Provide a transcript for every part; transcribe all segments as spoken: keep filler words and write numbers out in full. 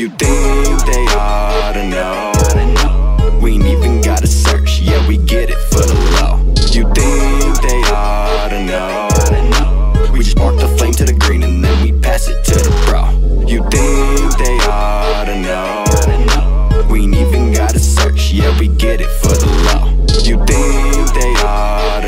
You think they oughta know? We ain't even gotta search, yeah, we get it for the low. You think they oughta know? We just spark the flame to the green and then we pass it to the bro. You think they oughta know? We ain't even gotta search, yeah, we get it for the low. You think they oughta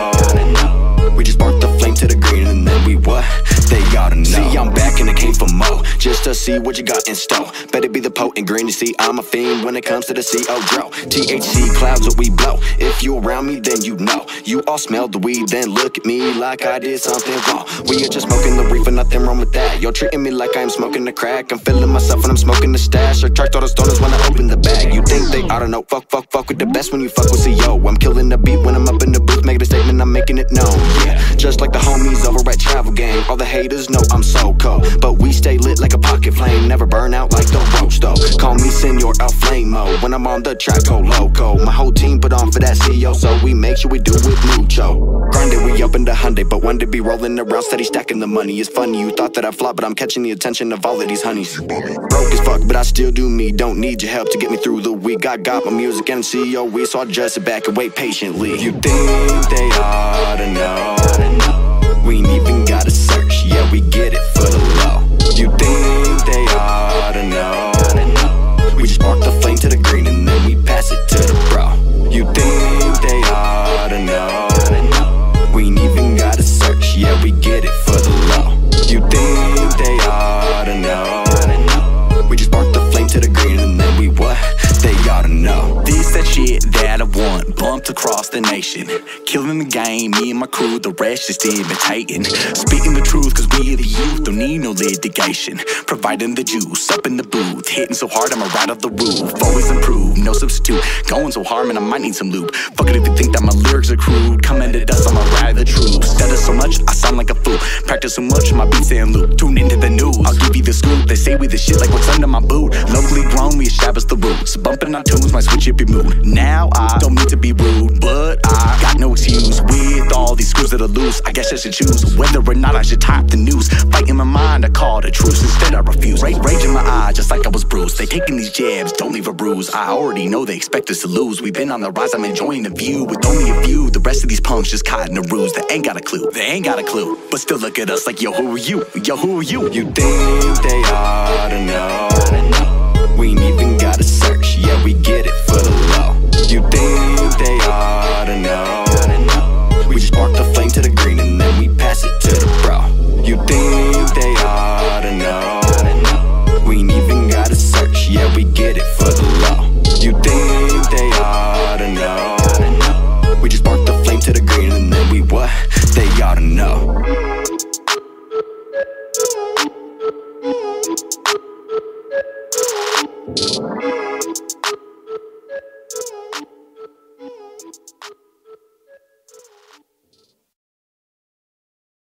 know? We just spark the flame to the green and then we what? They oughta know. See, I'm back and it came for more, just to see what you got in store. Better be the potent green, you see, I'm a fiend when it comes to the C O dro. T H C clouds what we blow. If you around me, then you know. You all smell the weed, then look at me like I did something wrong. We are just smoking the reefer, nothing wrong with that. You're treating me like I'm smoking the crack. I'm feeling myself when I'm smoking the stash. Or charged all the stoners when I open the bag. You think they oughta know? Fuck, fuck, fuck with the best when you fuck with C O. I'm killing the beat when I'm up in the booth, making a statement, I'm making it known. Yeah, just like the homies over at Travel Gang. All the haters know I'm so cold, but we stay lit like a pocket flame, never burn out like the roast though. Call me Senor El Flamo when I'm on the track, go loco. My whole team put on for that C O, so we make sure we do it mucho. Grinded, we up in the Hyundai, but one to be rolling around steady stacking the money. It's funny, you thought that I flopped, but I'm catching the attention of all of these honeys. Broke as fuck, but I still do me. Don't need your help to get me through the week. I got my music and C O E, so I just sit back and wait patiently. You think they oughta know? We ain't even gotta search, yeah, we get it for the low. You think they oughta know? We just spark the flame to the green and then we pass it to the bro. You think they oughta know? We ain't even gotta search, yeah, we get it for the low. You think they oughta know? We just spark the flame to the green and then we what? They oughta know. This that shit that I want, bumped across the nation. Killing the game, me and my crew, the rest just imitating. Speaking the truth, cause we the youth don't need no litigation. Providing the juice, up in the booth, hitting so hard I'ma ride off the roof. Always improve, no substitute, going so hard man I might need some lube. Fuck it if you think that my lyrics are crude, come into dust, I'ma ride the troops. Stutter so much, I sound like a fool, practice so much, my beats and loop. Tune into the news, I'll give you the scoop. They say we the shit like what's under my boot. Locally grown, we establish the roots. Bumping our tunes might switch up your mood. Now I don't mean to be rude, but I got no excuse with all these screws that are loose. I guess I should choose whether or not I should type the news. Fight in my mind, I call it a truce. Instead I refuse. Rage, rage in my eye, just like I was bruised. They taking these jabs, don't leave a bruise. I already know they expect us to lose. We've been on the rise, I'm enjoying the view. With only a few, the rest of these punks just caught in a ruse. They ain't got a clue, they ain't got a clue. But still look at us like, yo, who are you? Yo, who are you? You think they oughta know? We ain't even gotta search, yeah, we get it for the low. You think they oughta know? We just spark the flame to the green and then we pass it to the bro. You think they oughta know? We ain't even gotta search, yeah, we get it for the low. You think they oughta know? We just spark the flame to the green and then we what? They oughta know. We'll be right back.